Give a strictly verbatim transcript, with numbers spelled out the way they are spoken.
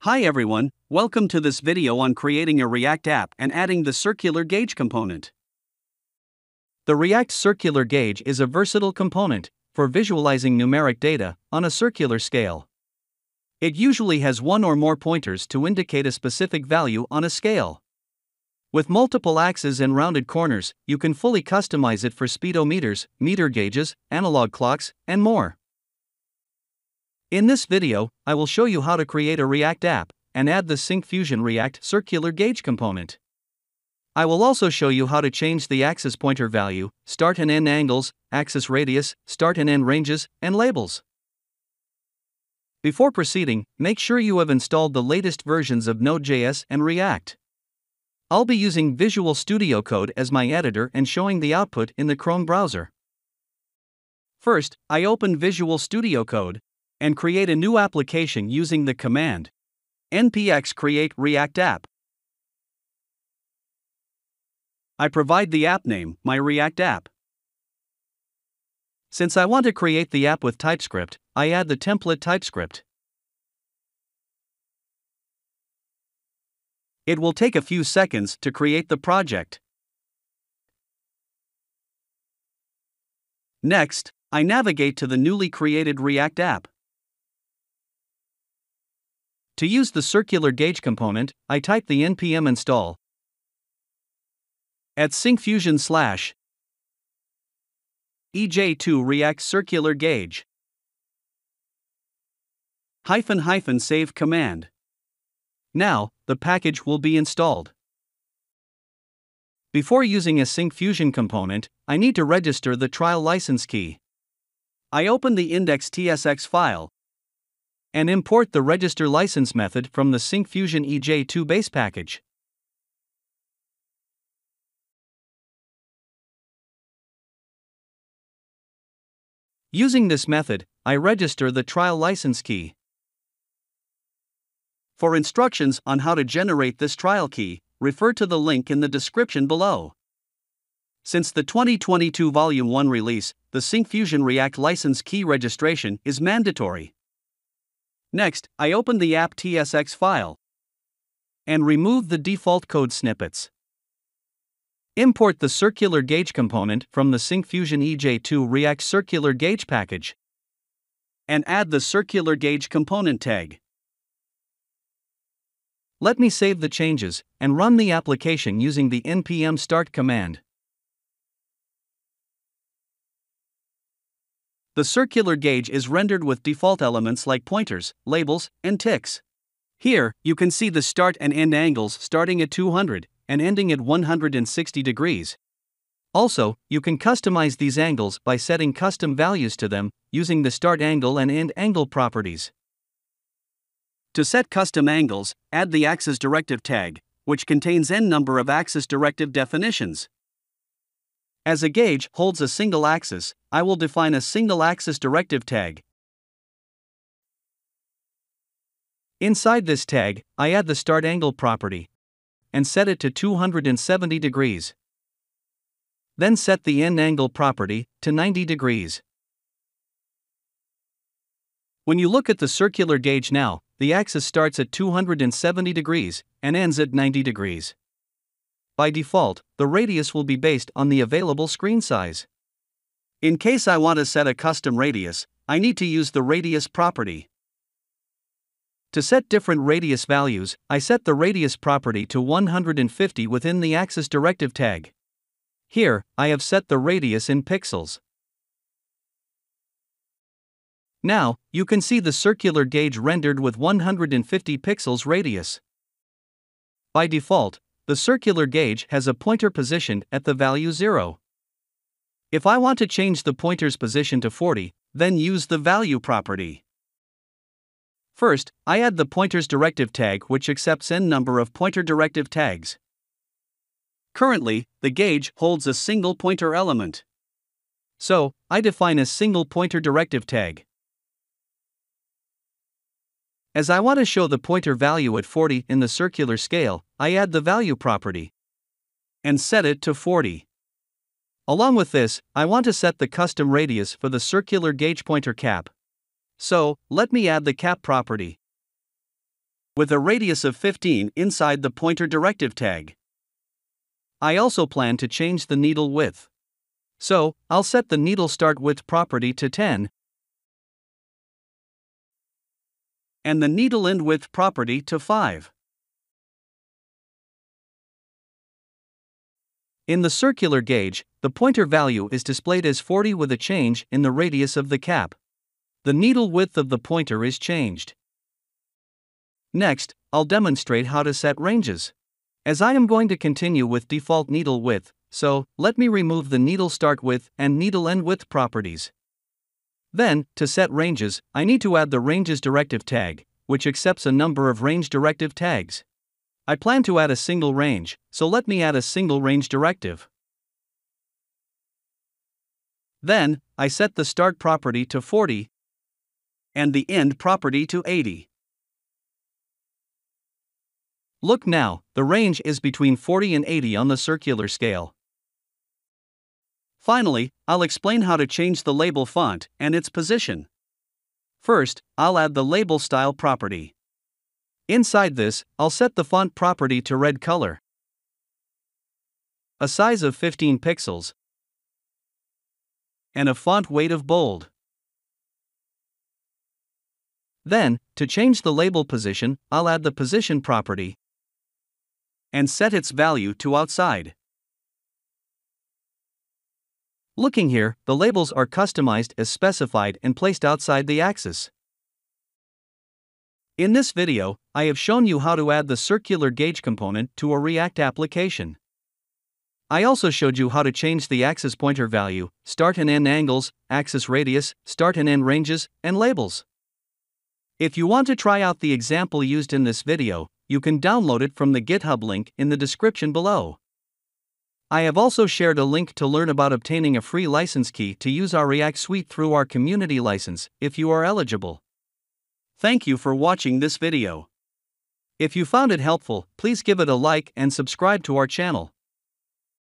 Hi everyone, welcome to this video on creating a React app and adding the Circular Gauge component. The React Circular Gauge is a versatile component for visualizing numeric data on a circular scale. It usually has one or more pointers to indicate a specific value on a scale. With multiple axes and rounded corners, you can fully customize it for speedometers, meter gauges, analog clocks, and more. In this video, I will show you how to create a React app and add the Syncfusion React Circular Gauge component. I will also show you how to change the axis pointer value, start and end angles, axis radius, start and end ranges, and labels. Before proceeding, make sure you have installed the latest versions of Node.js and React. I'll be using Visual Studio Code as my editor and showing the output in the Chrome browser. First, I open Visual Studio Code and create a new application using the command npx create react app. I provide the app name, my React app. Since I want to create the app with TypeScript, I add the template TypeScript. It will take a few seconds to create the project. Next, I navigate to the newly created React app. To use the Circular Gauge component, I type the npm install at Syncfusion slash E J two React Circular Gauge hyphen hyphen save command. Now, the package will be installed. Before using a Syncfusion component, I need to register the trial license key. I open the index.tsx file and import the register license method from the Syncfusion E J two base package. Using this method, I register the trial license key. For instructions on how to generate this trial key, refer to the link in the description below. Since the twenty twenty-two Volume one release, the Syncfusion React license key registration is mandatory. Next, I open the app.tsx file and remove the default code snippets. Import the Circular Gauge component from the Syncfusion E J two React Circular Gauge package and add the Circular Gauge component tag. Let me save the changes and run the application using the npm start command. The circular gauge is rendered with default elements like pointers, labels, and ticks. Here, you can see the start and end angles starting at two hundred and ending at one hundred sixty degrees. Also, you can customize these angles by setting custom values to them using the start angle and end angle properties. To set custom angles, add the axis directive tag, which contains n number of axis directive definitions. As a gauge holds a single axis, I will define a single axis directive tag. Inside this tag, I add the start angle property and set it to two hundred seventy degrees. Then set the end angle property to ninety degrees. When you look at the circular gauge now, the axis starts at two hundred seventy degrees and ends at ninety degrees. By default, the radius will be based on the available screen size. In case I want to set a custom radius, I need to use the radius property. To set different radius values, I set the radius property to one hundred fifty within the axis directive tag. Here, I have set the radius in pixels. Now, you can see the circular gauge rendered with one hundred fifty pixels radius. By default, the circular gauge has a pointer positioned at the value zero. If I want to change the pointer's position to forty, then use the value property. First, I add the pointer's directive tag, which accepts n number of pointer directive tags. Currently, the gauge holds a single pointer element. So, I define a single pointer directive tag. As I want to show the pointer value at forty in the circular scale, I add the value property and set it to forty. Along with this, I want to set the custom radius for the circular gauge pointer cap. So, let me add the cap property. with a radius of fifteen inside the pointer directive tag. I also plan to change the needle width. So, I'll set the needle start width property to ten and the needle end width property to five. In the circular gauge, the pointer value is displayed as forty with a change in the radius of the cap. The needle width of the pointer is changed. Next, I'll demonstrate how to set ranges. As I am going to continue with default needle width, so let me remove the needle start width and needle end width properties. Then, to set ranges, I need to add the ranges directive tag, which accepts a number of range directive tags. I plan to add a single range, so let me add a single range directive. Then, I set the start property to forty and the end property to eighty. Look now, the range is between forty and eighty on the circular scale. Finally, I'll explain how to change the label font and its position. First, I'll add the label style property. Inside this, I'll set the font property to red color, a size of fifteen pixels, and a font weight of bold. Then, to change the label position, I'll add the position property and set its value to outside. Looking here, the labels are customized as specified and placed outside the axis. In this video, I have shown you how to add the circular gauge component to a React application. I also showed you how to change the axis pointer value, start and end angles, axis radius, start and end ranges, and labels. If you want to try out the example used in this video, you can download it from the GitHub link in the description below. I have also shared a link to learn about obtaining a free license key to use our React suite through our community license, if you are eligible. Thank you for watching this video. If you found it helpful, please give it a like and subscribe to our channel.